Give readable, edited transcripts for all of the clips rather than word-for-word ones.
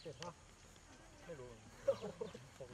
เจ็บปะไม่รู้ผม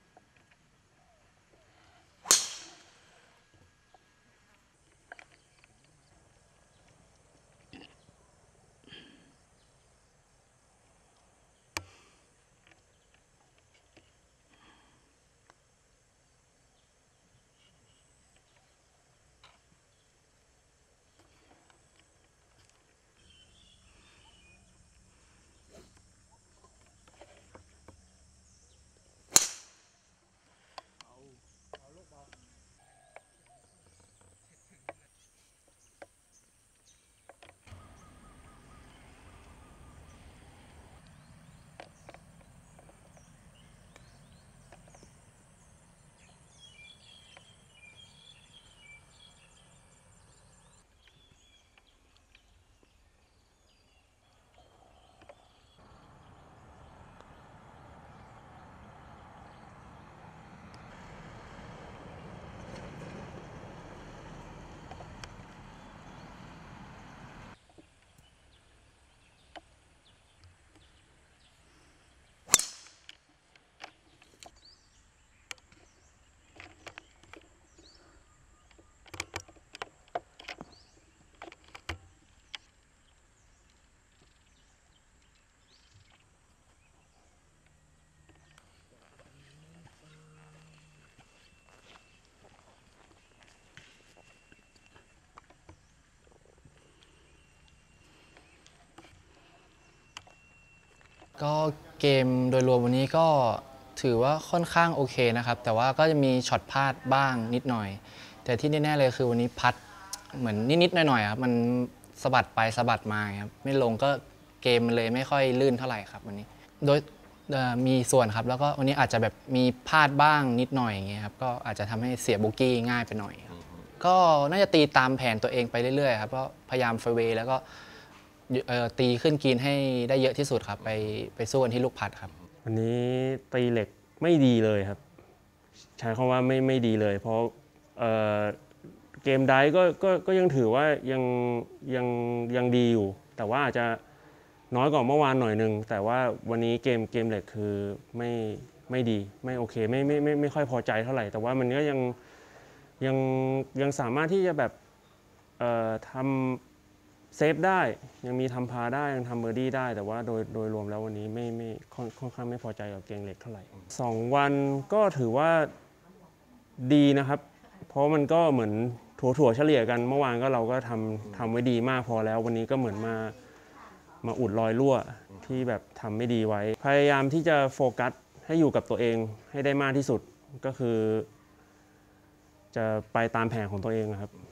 ก็เกมโดยรวมวันนี้ก็ถือว่าค่อนข้างโอเคนะครับแต่ว่าก็จะมีช็อตพลาดบ้างนิดหน่อยแต่ที่แน่ๆเลยคือวันนี้พัดเหมือนนิดๆหน่อยๆครับมันสะบัดไปสะบัดมาครับไม่ลงก็เกมมันเลยไม่ค่อยลื่นเท่าไหร่ครับวันนี้โดยมีส่วนครับแล้วก็วันนี้อาจจะแบบมีพลาดบ้างนิดหน่อยอย่างเงี้ยครับก็อาจจะทำให้เสียโบกี้ง่ายไปหน่อยก็น่าจะตีตามแผนตัวเองไปเรื่อยๆครับก็พยายามเฟเวย์แล้วก็ตีขึ้นกรีนให้ได้เยอะที่สุดครับไปสู้กันที่ลูกพัดครับวันนี้ตีเหล็กไม่ดีเลยครับใช้คำว่าไม่ดีเลยเพราะเกมไดก็ยังถือว่ายังดีอยู่แต่ว่าอาจจะน้อยกว่าเมื่อวานหน่อยนึงแต่ว่าวันนี้เกมเหล็กคือไม่ดีไม่โอเคไม่ค่อยพอใจเท่าไหร่แต่ว่ามันก็ยังสามารถที่จะแบบทำเซฟได้ยังมีทำพาได้ยังทำเบอร์ดี้ได้แต่ว่าโดยรวมแล้ววันนี้ไม่ค่อนข้างไม่พอใจกับเกมเหล็กเท่าไหร่2 วันก็ถือว่าดีนะครับเพราะมันก็เหมือนถั่วเฉลี่ยกันเมื่อวานก็เราก็ทำไว้ดีมากพอแล้ววันนี้ก็เหมือนมาอุดรอยรั่วที่แบบทำไม่ดีไว้พยายามที่จะโฟกัสให้อยู่กับตัวเองให้ได้มากที่สุดก็คือจะไปตามแผนของตัวเองครับ